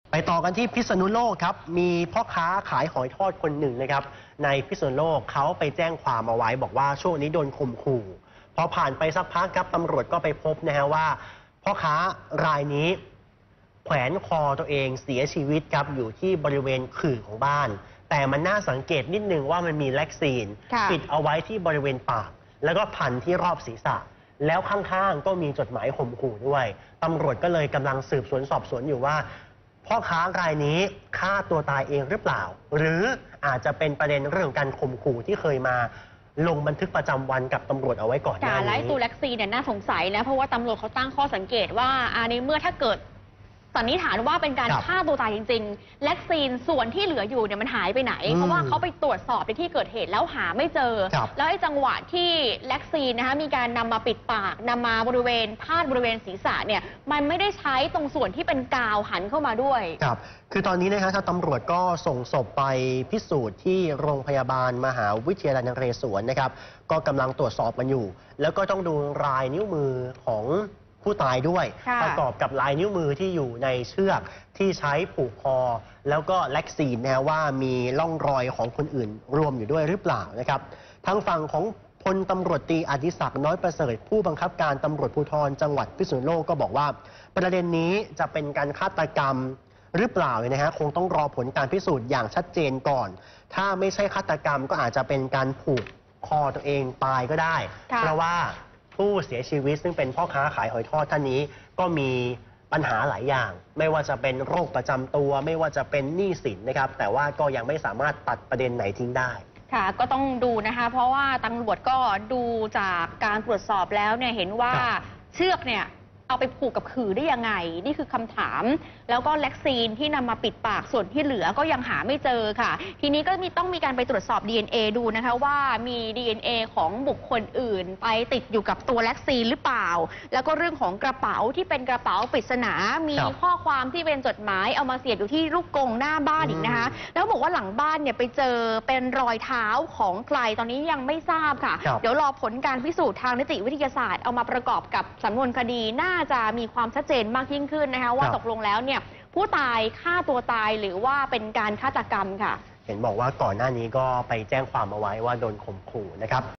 ไปต่อกันที่พิษณุโลกครับมีพ่อค้าขายหอยทอดคนหนึ่งนะครับในพิษณุโลกเขาไปแจ้งความเอาไว้บอกว่าช่วงนี้โดนข่มขู่พอผ่านไปสักพักครับตำรวจก็ไปพบนะฮะว่าพ่อค้ารายนี้แขวนคอตัวเองเสียชีวิตครับอยู่ที่บริเวณขื่อของบ้านแต่มันน่าสังเกตนิดนึงว่ามันมีแล็กซีนปิดเอาไว้ที่บริเวณปากแล้วก็พันที่รอบศีรษะแล้วข้างๆก็มีจดหมายข่มขู่ด้วยตำรวจก็เลยกำลังสืบสวนสอบสวนอยู่ว่าพ่อค้ารายนี้ฆ่าตัวตายเองหรือเปล่าหรืออาจจะเป็นประเด็นเรื่องการข่มขู่ที่เคยมาลงบันทึกประจำวันกับตำรวจเอาไว้ก่อนหน้านี้และตัวแล็กซีเนี่ยน่าสงสัยนะเพราะว่าตำรวจเขาตั้งข้อสังเกตว่าในเมื่อถ้าเกิดสันนิษฐานว่าเป็นการฆ่าตัวตายจริงๆแล็กซีนส่วนที่เหลืออยู่เนี่ยมันหายไปไหนเพราะว่าเขาไปตรวจสอบในที่เกิดเหตุแล้วหาไม่เจอแล้วไอ้จังหวะที่แล็กซีนนะคะมีการนำมาปิดปากนำมาบริเวณพาดบริเวณศีรษะเนี่ยมันไม่ได้ใช้ตรงส่วนที่เป็นกาวหันเข้ามาด้วยครับคือตอนนี้นะคะทางตำรวจก็ส่งศพไปพิสูจน์ที่โรงพยาบาลมหาวิทยาลัยนเรศวรนะครับก็กำลังตรวจสอบมันอยู่แล้วก็ต้องดูลายนิ้วมือของผู้ตายด้วยประกอบกับลายนิ้วมือที่อยู่ในเชือกที่ใช้ผูกคอแล้วก็แล็กซีนนะว่ามีร่องรอยของคนอื่นรวมอยู่ด้วยหรือเปล่านะครับทางฝั่งของพลตำรวจตรีอดิศักดิ์น้อยประเสริฐผู้บังคับการตำรวจภูธรจังหวัดพิษณุโลกก็บอกว่าประเด็นนี้จะเป็นการฆาตกรรมหรือเปล่านะฮะคงต้องรอผลการพิสูจน์อย่างชัดเจนก่อนถ้าไม่ใช่ฆาตกรรมก็อาจจะเป็นการผูกคอตัวเองตายก็ได้เพราะว่าผู้เสียชีวิตซึ่งเป็นพ่อค้าขายหอยทอดท่านนี้ก็มีปัญหาหลายอย่างไม่ว่าจะเป็นโรคประจำตัวไม่ว่าจะเป็นหนี้สินนะครับแต่ว่าก็ยังไม่สามารถตัดประเด็นไหนทิ้งได้ค่ะก็ต้องดูนะคะเพราะว่าตำรวจก็ดูจากการตรวจสอบแล้วเนี่ยเห็นว่าเชือกเนี่ยเอาไปผูกกับขื่อได้ยังไงนี่คือคำถามแล้วก็แล็กซีนที่นำมาปิดปากส่วนที่เหลือก็ยังหาไม่เจอค่ะทีนี้ก็ต้องมีการไปตรวจสอบ DNA ดูนะคะว่ามี DNA ของบุคคลอื่นไปติดอยู่กับตัวแล็กซีนหรือเปล่าแล้วก็เรื่องของกระเป๋าที่เป็นกระเป๋าปริศนามีข้อความที่เป็นจดหมายเอามาเสียบอยู่ที่ลูกกรงหน้าบ้านอีกนะคะแล้วบอกว่าหลังบ้านเนี่ยไปเจอเป็นรอยเท้าของใครตอนนี้ยังไม่ทราบค่ะเดี๋ยวรอผลการพิสูจน์ทางนิติวิทยาศาสตร์เอามาประกอบกับสำนวนคดีน่าจะมีความชัดเจนมากยิ่งขึ้นนะคะว่าตกลงแล้วเนี่ยผู้ตายฆ่าตัวตายหรือว่าเป็นการฆาตกรรมค่ะเห็นบอกว่าก่อนหน้านี้ก็ไปแจ้งความเอาไว้ว่าโดนข่มขู่นะครับ